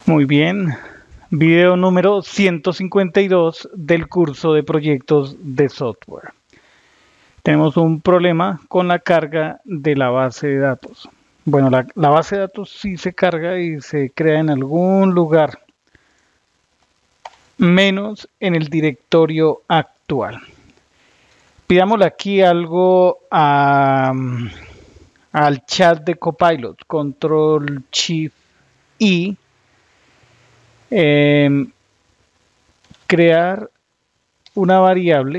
Muy bien, video número 152 del curso de proyectos de software. Tenemos un problema con la carga de la base de datos. Bueno, la base de datos sí se carga y se crea en algún lugar, menos en el directorio actual. Pidámosle aquí algo al chat de Copilot, Control Shift I. Crear una variable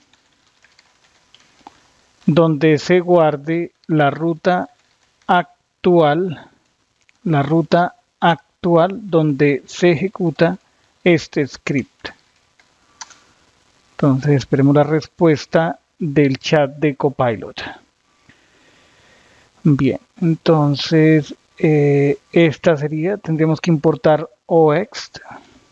donde se guarde la ruta actual donde se ejecuta este script. Entonces esperemos la respuesta del chat de Copilot. Bien, entonces esta sería, tendríamos que importar OExt,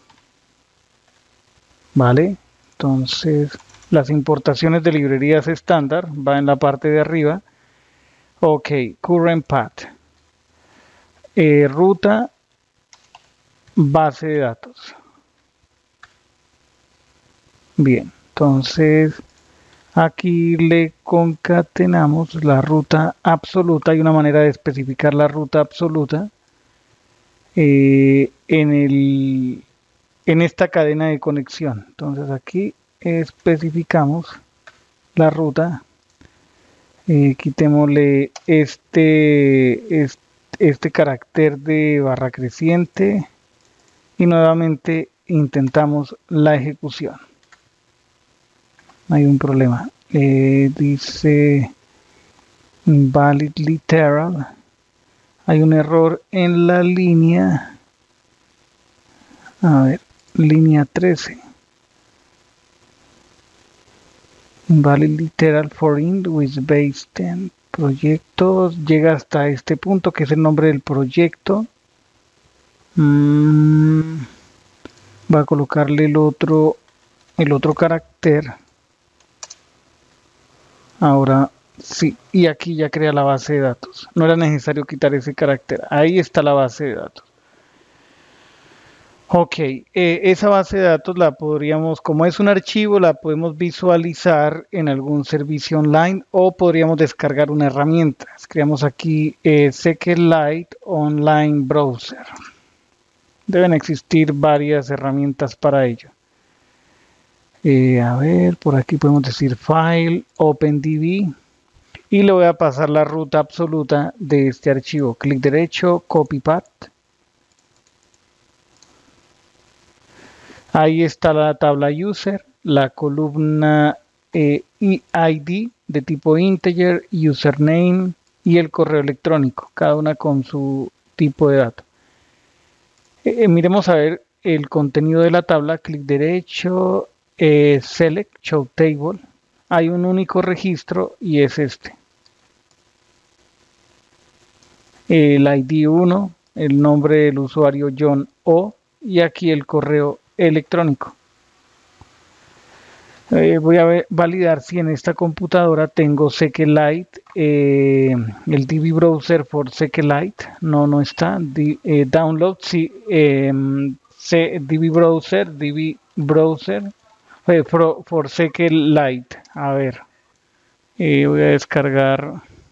¿vale? Entonces las importaciones de librerías estándar va en la parte de arriba. Ok, current path, ruta, base de datos. Bien, entonces aquí le concatenamos la ruta absoluta. Hay una manera de especificar la ruta absoluta en esta cadena de conexión. Entonces aquí especificamos la ruta. Quitémosle este carácter de barra creciente y nuevamente intentamos la ejecución. Hay un problema. Dice valid literal. Hay un error en la línea. A ver, línea 13. Valid literal for int with base 10. Proyectos. Llega hasta este punto que es el nombre del proyecto. Va a colocarle el otro carácter. Ahora sí, y aquí ya crea la base de datos. No era necesario quitar ese carácter. Ahí está la base de datos. Ok, esa base de datos la podríamos, como es un archivo, la podemos visualizar en algún servicio online o podríamos descargar una herramienta. Escribamos aquí SQLite Online Browser. Deben existir varias herramientas para ello. A ver, por aquí podemos decir File, OpenDB. Y le voy a pasar la ruta absoluta de este archivo. Clic derecho, Copy Path. Ahí está la tabla user, la columna ID de tipo integer, username y el correo electrónico, cada una con su tipo de dato. Miremos a ver el contenido de la tabla, clic derecho, select, show table. Hay un único registro y es este. El ID 1, el nombre del usuario John O y aquí el correo electrónico. Voy a validar si en esta computadora tengo SQLite, el DB Browser for SQLite, no está, download, sí, DB Browser for SQLite, a ver, voy a descargar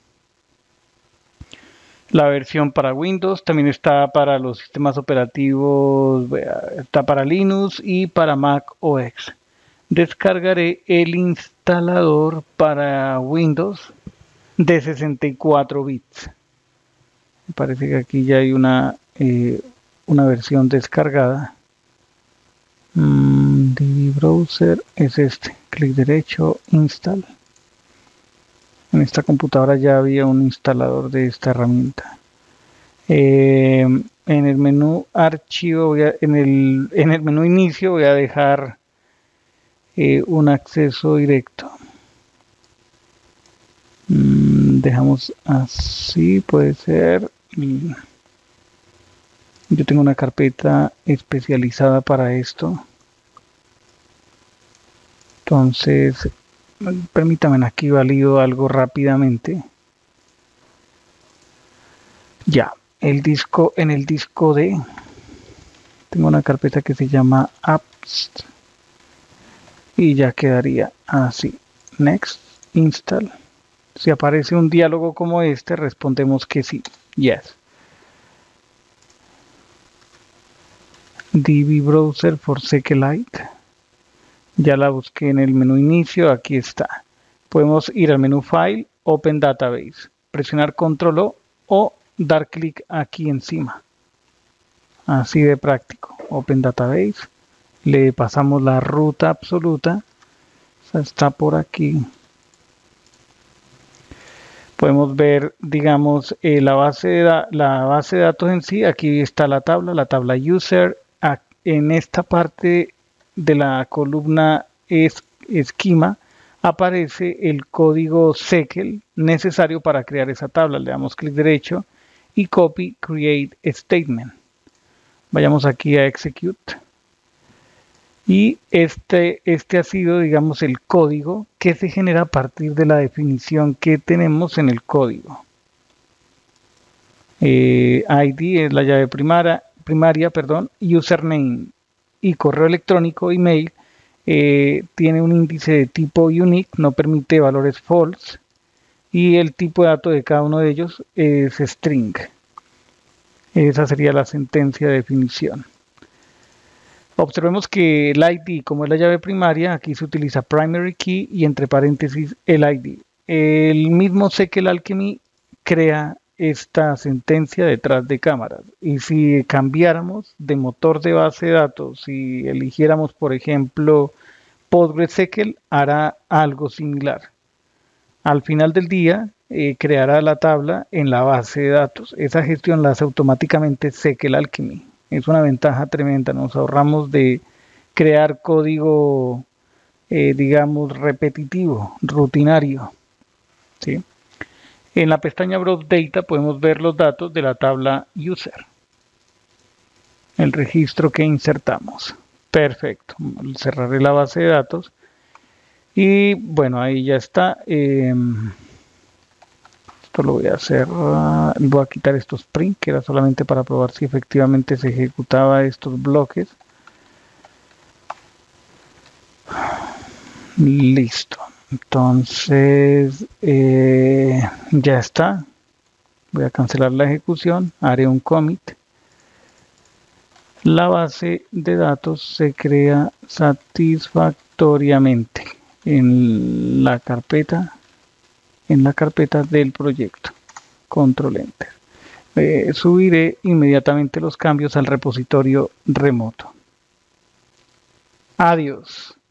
la versión para Windows, también está para los sistemas operativos, está para Linux y para Mac OS. Descargaré el instalador para Windows de 64 bits. Me parece que aquí ya hay una versión descargada. DB Browser es este. Clic derecho, install. En esta computadora ya había un instalador de esta herramienta. En el menú archivo, en el menú inicio voy a dejar un acceso directo. Dejamos así, puede ser. Yo tengo una carpeta especializada para esto. Entonces, permítanme, aquí valido algo rápidamente. Ya, en el disco D tengo una carpeta que se llama apps y ya quedaría así. Next, install. Si aparece un diálogo como este, respondemos que sí, yes. DB Browser for SQLite. Ya la busqué en el menú inicio, aquí está. Podemos ir al menú File, Open Database, presionar Control o dar clic aquí encima. Así de práctico. Open Database. Le pasamos la ruta absoluta. O sea, está por aquí. Podemos ver, digamos, la base de datos en sí. Aquí está la tabla user. En esta parte de la columna esquema aparece el código SQL necesario para crear esa tabla. Le damos clic derecho y copy create statement. Vayamos aquí a execute. Y este ha sido, digamos, el código que se genera a partir de la definición que tenemos en el código. ID es la llave primaria, username y correo electrónico, email, tiene un índice de tipo unique, no permite valores false, y el tipo de dato de cada uno de ellos es string. Esa sería la sentencia de definición. Observemos que el ID, como es la llave primaria, aquí se utiliza primary key y entre paréntesis el ID. El mismo SQL Alchemy crea esta sentencia detrás de cámaras. Y si cambiáramos de motor de base de datos, si eligiéramos, por ejemplo, PostgreSQL, hará algo similar. Al final del día, creará la tabla en la base de datos. Esa gestión la hace automáticamente SQL Alchemy. Es una ventaja tremenda, nos ahorramos de crear código, digamos, repetitivo, rutinario. ¿Sí? En la pestaña Browse Data podemos ver los datos de la tabla User, el registro que insertamos. Perfecto, cerraré la base de datos y bueno, ahí ya está. Esto lo voy a hacer, voy a quitar estos print, que era solamente para probar si efectivamente se ejecutaba estos bloques. Listo, entonces ya está. Voy a cancelar la ejecución, haré un commit. La base de datos se crea satisfactoriamente en la carpeta del proyecto. Control Enter. Subiré inmediatamente los cambios al repositorio remoto. Adiós.